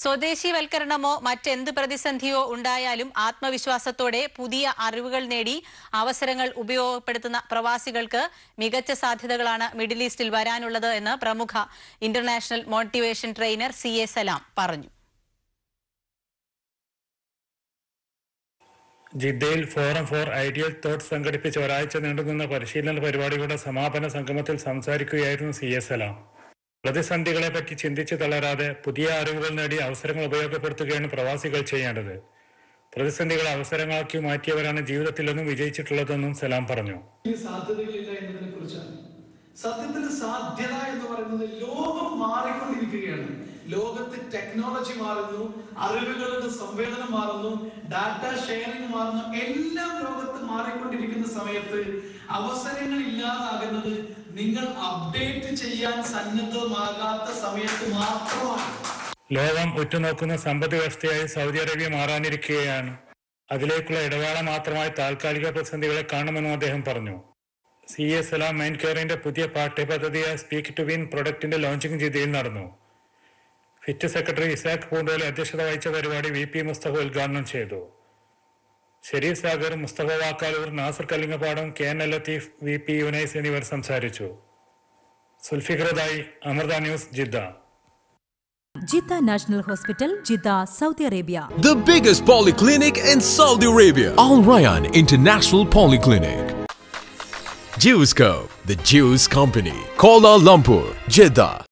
സ്വദേശിവൽക്കരണമോ മറ്റെന്ത് പ്രതിസന്ധിയോ ഉണ്ടായാലും ആത്മവിശ്വാസത്തോടെ പുതിയ അറിവുകൾ നേടി അവസരങ്ങൾ ഉപയോഗപ്പെടുത്തുന്ന പ്രവാസികൾക്ക് മികച്ച സാധ്യതകളാണ് മിഡിൽ ഈസ്റ്റിൽ വരാനുള്ളത് എന്ന് പ്രമുഖ international motivation trainer CA Salam പറഞ്ഞു. ജിദ്ദയിൽ ഫോറം ഫോർ ഐഡിയൽ തോട്ട്സ് സംഘടിപ്പിച്ച ഒരാഴ്ച നീണ്ടുനിന്ന പരിശീലന പരിപാടികളുടെ സമാപന സംഗമത്തിൽ സംസാരിക്കുകയായിരുന്നു CA സലാം. പ്രതിസന്ധികളെപ്പറ്റി ചിന്തിച്ചു തളരാതെ പുതിയ അറിവുകൾ നേടി അവസരങ്ങൾ ഉപയോഗപ്പെടുത്തുകയാണ് പ്രവാസികൾ ചെയ്യേണ്ടത്. പ്രതിസന്ധികളെ അവസരങ്ങളാക്കി മാറ്റിയവരാണ് ജീവിതത്തിലൊന്നും വിജയിച്ചിട്ടുള്ളതെന്നും സലാം പറഞ്ഞു. സാധ്യതകളില്ല എന്നതിനെ കുറിച്ചാണ്. സത്യത്തിൽ സാധ്യത എന്ന് പറയുന്നത് ലോകം മാറിക്കൊണ്ടിരിക്കുകയാണ്. ലോകത്ത് ടെക്നോളജി മാറുന്നു, അറിവുകളുടെ സംവേദനം മാറുന്നു, ഡാറ്റ ഷെയറിംഗ് മാറുന്നു. എല്ലാം ലോകത്ത് മാറിക്കൊണ്ടിരിക്കുന്ന സമയത്ത് അവസരങ്ങൾ ഇല്ലാതാകുന്നത് നിങ്ങൾ അപ്ഡേറ്റ് ചെയ്യാൻ സന്നദ്ധമാകാത്ത സമയത്ത് മാത്രമാണ്. ലോകം ഉറ്റുനോക്കുന്ന സമ്പദ് വ്യവസ്ഥയായി സൗദി അറേബ്യ മാറാനിരിക്കുകയാണ്. അതിലേക്കുള്ള ഇടവേള മാത്രമായി താൽക്കാലിക പ്രതിസന്ധികളെ കാണുമെന്നും അദ്ദേഹം പറഞ്ഞു. CA സലാം മൈൻഡ് കെയറിന്റെ പുതിയ പാഠ്യപദ്ധതിയായ സ്പീക്ക് ടു വിൻ പ്രൊഡക്ടിന്റെ ലോഞ്ചിങ് ജിദ്ദയിൽ നടന്നു. ഫിറ്റ് സെക്രട്ടറി ഇസാഖ് പൂണ്ടോലി അധ്യക്ഷത വഹിച്ച പരിപാടി VP മുസ്തഫ ഉദ്ഘാടനം ചെയ്തു. ഷെരീഫ് സാഗർ, മുസ്തഫ വാക്കാലൂർ, നാസർ കല്ലിങ്ങപ്പാടം, KN ലത്തീഫ്, VP യുനൈസ് എന്നിവർ സംസാരിച്ചു. സുൽഫിഖറുദായി, Amrita news, Jeddah. Jeddah National Hospital, Jeddah, Saudi Arabia. The biggest polyclinic in Saudi Arabia. Al Rayyan International Polyclinic. Jewscope, the Jews Company, Kuala Lumpur, Jeddah.